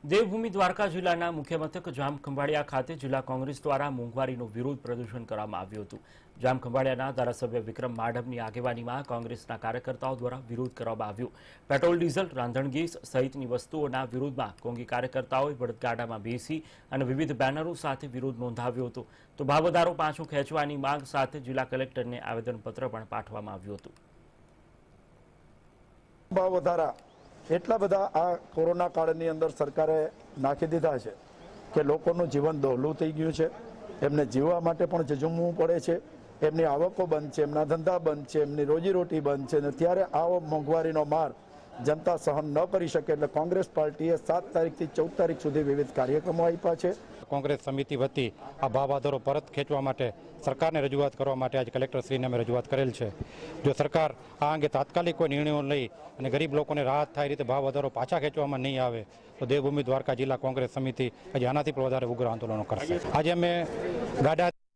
દેવભૂમિ દ્વારકા જિલ્લાના મુખ્ય મથક જામખંભાળિયા ખાતે જિલ્લા કોંગ્રેસ દ્વારા મોંઘવારીનો વિરોધ પ્રદર્શન કરવામાં આવ્યું હતું। જામખંભાળિયાના ધારાસભ્ય વિક્રમ માઢવની આગેવાનીમાં કોંગ્રેસના કાર્યકર્તાઓ દ્વારા વિરોધ કરવામાં આવ્યો। પેટ્રોલ ડીઝલ રાંધણ ગેસ સહિતની વસ્તુઓના વિરોધમાં કોંગી કાર્યકર્તાઓએ બળદગાડામાં બેસી અને વિવિધ બેનરો સાથે વિરોધ નોંધાવ્યો હતો। તો ભાવ વધારો પાછો ખેંચવાની માંગ સાથે જિલ્લા કલેક્ટરને આવેદનપત્ર પણ પાઠવવામાં આવ્યું હતું। ભાવ વધારા એટલા બધા આ કોરોના કાળની અંદર સરકારે નાખી દીધા છે કે લોકોનું જીવન દોહલું થઈ ગયું છે। એમને જીવવા માટે પણ ઝઝૂમવું પડે છે, એમની આવકો બંધ છે, એમના ધંધા બંધ છે, એમની રોજીરોટી બંધ છે। અને ત્યારે આવો મોંઘવારીનો માર જનતા સહન ન કરી શકે એટલે કોંગ્રેસ પાર્ટીએ 7 તારીખથી 14 તારીખ સુધી વિવિધ કાર્યક્રમો આપ્યા છે। કોંગ્રેસ સમિતિ વતી આ ભાવ વધારો પરત ખેંચવા માટે સરકારને રજૂઆત કરવા માટે આજે કલેક્ટરશ્રીને અમે રજૂઆત કરેલ છે। જો સરકાર આ અંગે તાત્કાલિક કોઈ નિર્ણયો લઈ અને ગરીબ લોકોને રાહત થાય રીતે ભાવ વધારો પાછા ખેંચવામાં નહીં આવે તો દેવભૂમિ દ્વારકા જિલ્લા કોંગ્રેસ સમિતિ આજે આનાથી પણ વધારે ઉગ્ર આંદોલનો કરશે। આજે અમે ગાડા